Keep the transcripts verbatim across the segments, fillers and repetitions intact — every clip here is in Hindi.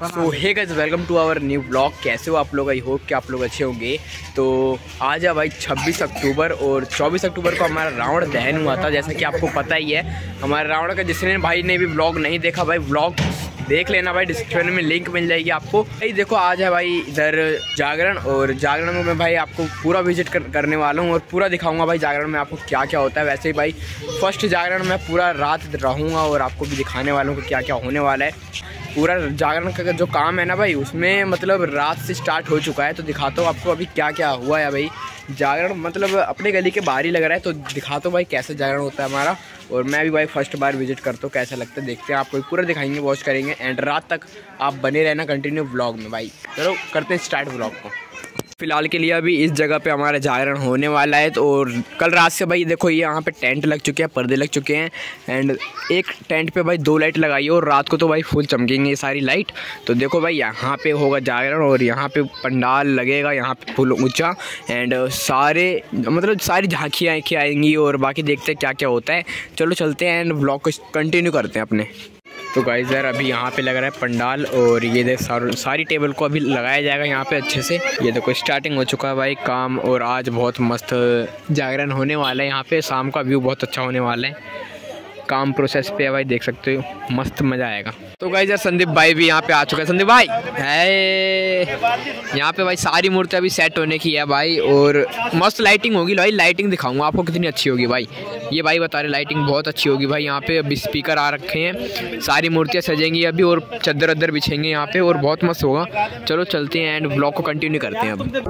So hey guys, welcome to our new blog. कैसे हो आप लोग? आई होप कि आप लोग अच्छे होंगे। तो आज है भाई छब्बीस अक्टूबर और चौबीस अक्टूबर को हमारा रावण दहन हुआ था। जैसा कि आपको पता ही है, हमारे रावण का जिसने भाई ने भी ब्लॉग नहीं देखा भाई, ब्लॉग देख लेना भाई, डिस्क्रिप्शन में लिंक मिल जाएगी आपको। भाई देखो, आज है भाई इधर जागरण, और जागरण में मैं भाई आपको पूरा विजिट कर, करने वाला हूँ और पूरा दिखाऊंगा भाई जागरण में आपको क्या क्या होता है। वैसे ही भाई फर्स्ट जागरण में पूरा रात रहूँगा और आपको भी दिखाने वाला हूँ कि क्या क्या होने वाला है। पूरा जागरण का जो काम है ना भाई, उसमें मतलब रात से स्टार्ट हो चुका है। तो दिखाता हूँ आपको अभी क्या क्या हुआ है भाई। जागरण मतलब अपने गली के बाहर ही लग रहा है, तो दिखाता हूँ भाई कैसे जागरण होता है हमारा। और मैं भी भाई फर्स्ट बार विजिट करता हूँ, कैसा लगता है देखते हैं। आपको पूरा दिखाएंगे, वॉच करेंगे एंड रात तक आप बने रहना कंटिन्यू व्लॉग में भाई। चलो करते हैं स्टार्ट व्लॉग को। फिलहाल के लिए अभी इस जगह पे हमारा जागरण होने वाला है। तो और कल रात से भाई देखो, ये यहाँ पे टेंट लग चुके हैं, पर्दे लग चुके हैं एंड एक टेंट पे भाई दो लाइट लगाई है और रात को तो भाई फुल चमकेंगे ये सारी लाइट। तो देखो भाई, यहाँ पे होगा जागरण और यहाँ पे पंडाल लगेगा, यहाँ पे फुल ऊंचा एंड सारे मतलब सारी झांकियाँ आएंगी और बाकी देखते हैं क्या क्या होता है। चलो चलते हैं एंड ब्लॉग को कंटिन्यू करते हैं अपने। तो गाइस यार, अभी यहाँ पे लग रहा है पंडाल और ये देख सारी टेबल को अभी लगाया जाएगा यहाँ पे अच्छे से। ये देखो स्टार्टिंग हो चुका है भाई काम, और आज बहुत मस्त जागरण होने वाला है। यहाँ पे शाम का व्यू बहुत अच्छा होने वाला है। काम प्रोसेस पे है भाई, देख सकते हो, मस्त मज़ा आएगा। तो गाइस यार, संदीप भाई भी यहाँ पे आ चुका है। संदीप भाई है यहाँ पे भाई, सारी मूर्तियाँ अभी सेट होने की है भाई और मस्त लाइटिंग होगी भाई। लाइटिंग दिखाऊंगा आपको कितनी अच्छी होगी भाई। ये भाई बता रहे लाइटिंग बहुत अच्छी होगी भाई। यहाँ पे अभी स्पीकर आ रखे हैं, सारी मूर्तियाँ सजेंगी अभी और चद्दर वद्दर बिछेंगे यहाँ पे और बहुत मस्त होगा। चलो चलते हैं एंड ब्लॉग को कंटिन्यू करते हैं अब।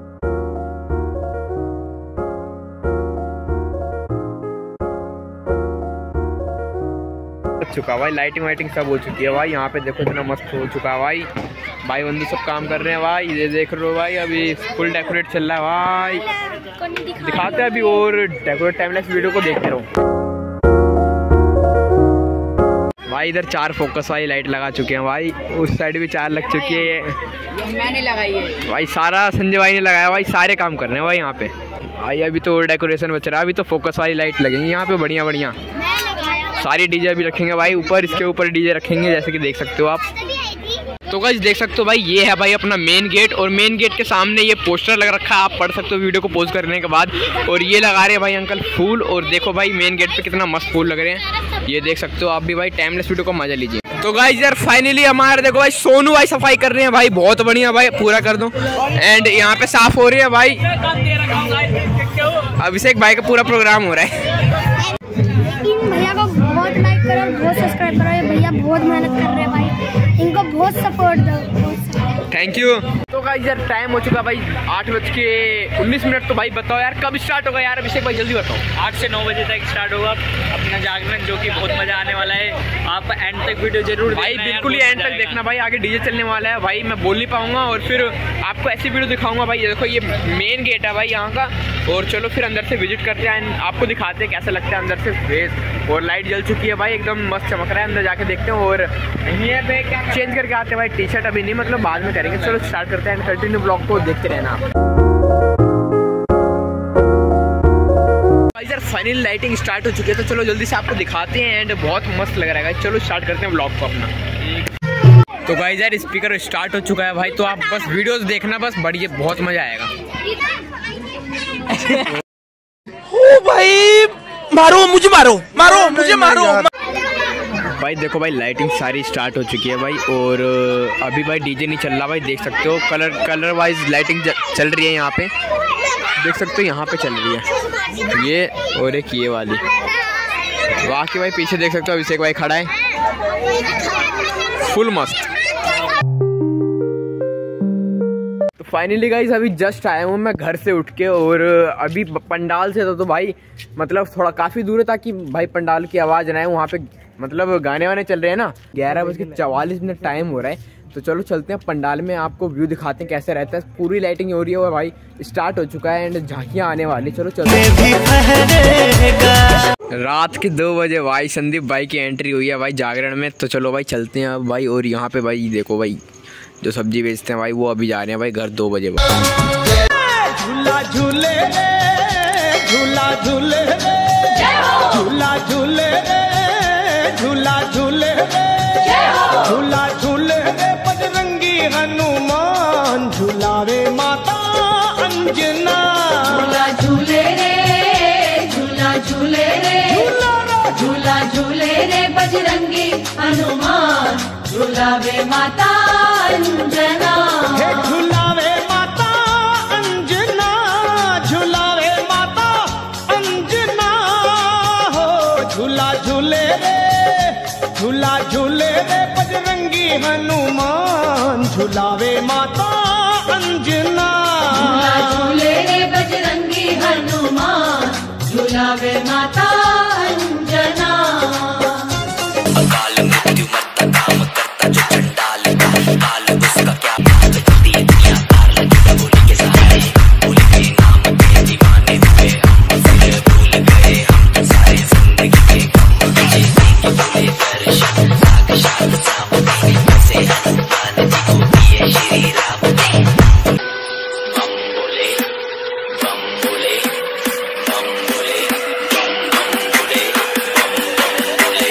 चुका भाई, लाइटिंग वाइटिंग सब हो चुकी है भाई। यहाँ पे देखो इतना मस्त हो चुका है भाई। भाई बंधु सब काम कर रहे हैं भाई, ये देख रहे हो भाई। अभी फुल डेकोरेट चल रहा है भाई, दिखाते हैं अभी और डेकोरेट टाइमलेस वीडियो को देखते रहो भाई। इधर चार फोकस वाली लाइट लगा चुके हैं भाई, उस साइड भी चार लग चुकी है। मैंने लगाई है भाई, सारा संजय भाई ने लगाया भाई। सारे काम कर रहे हैं भाई यहाँ पे भाई। अभी तो डेकोरेशन बच रहा है, अभी तो फोकस वाली लाइट लगेंगी यहाँ पे बढ़िया बढ़िया। सारी डीजे भी रखेंगे भाई ऊपर, इसके ऊपर डीजे रखेंगे जैसे कि देख सकते हो आप। तो गाइस देख सकते हो भाई, ये है भाई अपना मेन गेट और मेन गेट के सामने ये पोस्टर लग रखा है, आप पढ़ सकते हो वीडियो को पॉज करने के बाद। और ये लगा रहे हैं भाई अंकल फूल, और देखो भाई मेन गेट पे कितना मस्त फूल लग रहे हैं, ये देख सकते हो आप भी भाई। टाइमलेस वीडियो को मजा लीजिए। तो गाइस यार फाइनली हमारे देखो भाई सोनू भाई सफाई कर रहे हैं भाई, बहुत बढ़िया भाई, पूरा कर दो। एंड यहाँ पे साफ हो रही है भाई, अभिषेक भाई का पूरा प्रोग्राम हो रहा है। भैया को बहुत लाइक करो, बहुत सब्सक्राइब करो, ये भैया बहुत मेहनत कर रहे हैं भाई, इनको बहुत सपोर्ट दो। Thank you. तो गाइस यार टाइम हो चुका भाई आठ बज के उन्नीस मिनट। तो भाई बताओ यार कब स्टार्ट होगा यार अभिषेक भाई, जल्दी बताओ। आठ से नौ बजे तक स्टार्ट होगा अपना जागरण, जो कि बहुत मजा आने वाला है। आप एंड तक वीडियो जरूर भाई, बिल्कुल ही एंड तक देखना भाई। आगे डीजे चलने वाला है भाई, मैं बोल नहीं पाऊंगा और फिर आपको ऐसी वीडियो दिखाऊंगा भाई। ये देखो ये मेन गेट है भाई यहाँ का, और चलो फिर अंदर से विजिट करते हैं, आपको दिखाते हैं कैसा लगता है अंदर से फेस। और लाइट जल चुकी है भाई, एकदम मस्त चमक रहा है। अंदर जाके देखते हैं और चेंज करके आते हैं भाई। टी शर्ट अभी नहीं, मतलब बाद में करेंगे। चलो स्टार्ट करते हैं, कंटिन्यू ब्लॉग को देखते रहना आप। यार फाइनली लाइटिंग स्टार्ट हो चुकी है, तो चलो जल्दी से आपको दिखाते हैं एंड बहुत मस्त लग रहा है। चलो स्टार्ट करते हैं ब्लॉग को अपना। तो गाइस यार स्पीकर स्टार्ट हो चुका है भाई, तो आप बस वीडियोस देखना बस, बढ़िया बहुत मजा आएगा। ओ भाई मारो मुझे, मारो मारो मुझे, मारो भाई। देखो भाई लाइटिंग सारी स्टार्ट हो चुकी है भाई, और अभी भाई डीजे नहीं चल रहा भाई, देख सकते हो। कलर कलर वाइज लाइटिंग चल रही है यहाँ पे, देख सकते हो यहाँ पे चल रही है ये, और एक ये वाली। बाकी भाई पीछे देख सकते हो अभिषेक भाई खड़ा है, फुल मस्त। तो फाइनली गाइस अभी जस्ट आया हूँ मैं घर से उठ के, और अभी पंडाल से तो, तो भाई मतलब थोड़ा काफ़ी दूर है, ताकि भाई पंडाल की आवाज़ ना आए। वहाँ पे मतलब गाने वाने चल रहे हैं ना। ग्यारह बज के चवालीस मिनट टाइम हो रहा है, तो चलो चलते हैं पंडाल में, आपको व्यू दिखाते हैं कैसे रहता है। पूरी लाइटिंग हो रही है भाई, स्टार्ट हो चुका है एंड झांकियाँ आने वाली। चलो चलते हैं। रात के दो बजे भाई संदीप भाई की एंट्री हुई है भाई जागरण में। तो चलो भाई चलते हैं अब भाई। और यहाँ पे भाई देखो भाई जो सब्जी बेचते हैं भाई, वो अभी जा रहे हैं भाई घर दो बजे। झूला झूले झूला झूले झूला झूले झूला झूले झूला झूले झुलावे माता अंजना, हे झुलावे माता अंजना, झुलावे माता अंजना हो। झूला झूले रे, झूला झूले रे बजरंगी हनुमान, झुलावे माता अंजना, झूला झूले रे बजरंगी हनुमान, झुलावे माता अंजना। अकाल मृत्यु मरता काम करता जो चंडाल का काल, उसका क्या बात करती है दुनिया तार लगी बोली के सहारे, भूल के नाम के दीवाने हुए हम, फिर भूल गए हम तो सारे जिंदगी के गम, बोले दर्शन साक्षात सामने से हनुमान जी को दिए श्री राम ने। बम बोले बम बोले बम बोले बम बम बोले बम बम बोले।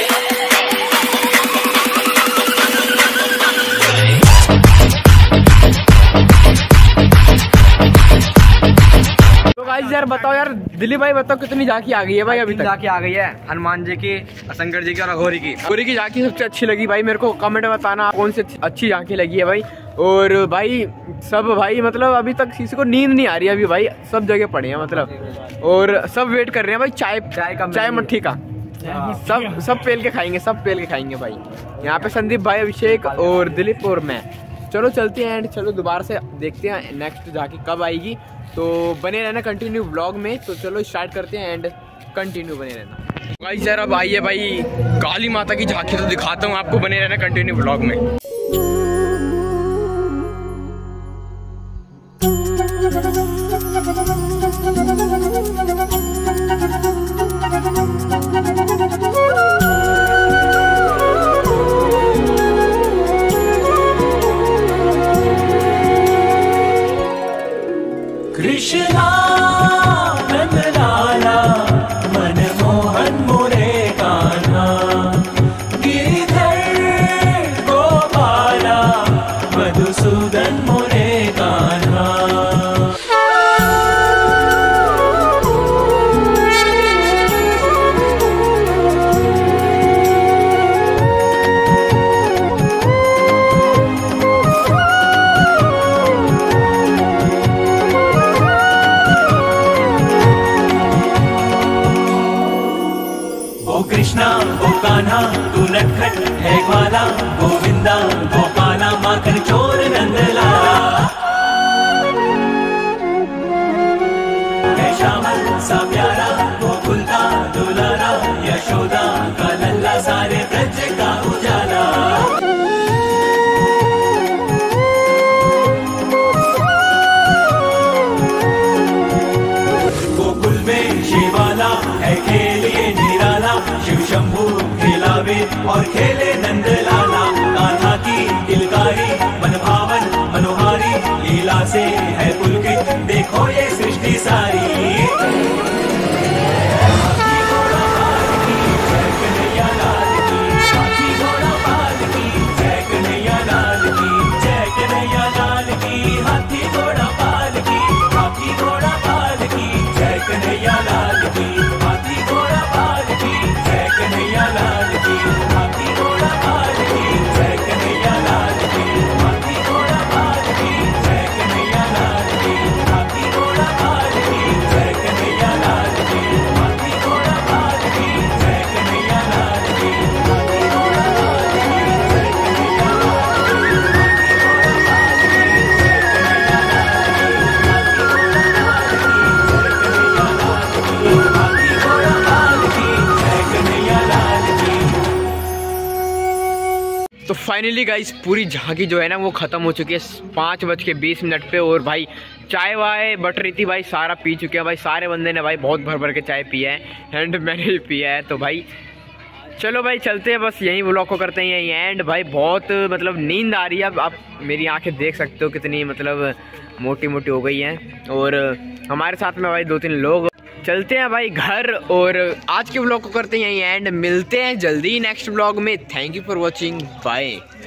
तो गाइस यार बताओ यार, दिलीप भाई बताओ कितनी झांकी आ गई है भाई अभी तक? झांकी आ गई है हनुमान जी की, शंकर जी की और अघोरी की। अघोरी की झांकी सबसे अच्छी लगी भाई मेरे को, कमेंट में बताना कौन सी अच्छी झांकी लगी है भाई। और भाई सब भाई मतलब अभी तक किसी को नींद नहीं आ रही है अभी भाई, सब जगह पड़े हैं मतलब, और सब वेट कर रहे हैं भाई चाय चाय का चाय मट्ठी का, सब सब पेल के खाएंगे, सब पेल के खाएंगे भाई। यहाँ पे संदीप भाई, अभिषेक और दिलीप और मैं। चलो चलते हैं एंड चलो दोबारा से देखते हैं नेक्स्ट झांकी कब आएगी, तो बने रहना कंटिन्यू ब्लॉग में। तो चलो स्टार्ट करते हैं एंड कंटिन्यू बने रहना भाई। यार अब आइए भाई काली माता की झांकी तो दिखाता हूँ आपको, बने रहना कंटिन्यू ब्लॉग में। कृष्णा नंद लाला मनमोहन मोरे कान्हा, गिरिधर गोपाला मधुसूदन मोरे कान्हा। कृष्णा ओ कान्हा तू नटखट है ग्वाला, गोविंदा गोपाला माखन चोर नंदलाला, है श्यामल सा प्यारा गोकुल का दुलारा, यशोदा का लल्ला सारे ब्रज का उजाला। गोकुल में शिवाला है खेल ये निराला, शिव शंभू खिलावे और खेले नंदलाला, कान्हा की दिलकारी मन भावन मनोहारी, लीला से है पुलकित देखो ये सृष्टि सारी। तो फाइनली गाइस पूरी झांकी जो है ना वो ख़त्म हो चुकी है पाँच बज के बीस मिनट पे। और भाई चाय वाय बट रही थी भाई, सारा पी चुके हैं भाई, सारे बंदे ने भाई बहुत भर भर के चाय पिया है एंड मैंने भी पिया है। तो भाई चलो भाई चलते हैं, बस यहीं व्लॉग को करते हैं यहीं एंड। भाई बहुत मतलब नींद आ रही है, अब आप मेरी आंखें देख सकते हो कितनी मतलब मोटी मोटी हो गई हैं। और हमारे साथ में भाई दो तीन लोग। चलते हैं भाई घर और आज के व्लॉग को करते हैं यहीं एंड। मिलते हैं जल्दी नेक्स्ट व्लॉग में। Thank you for watching, bye.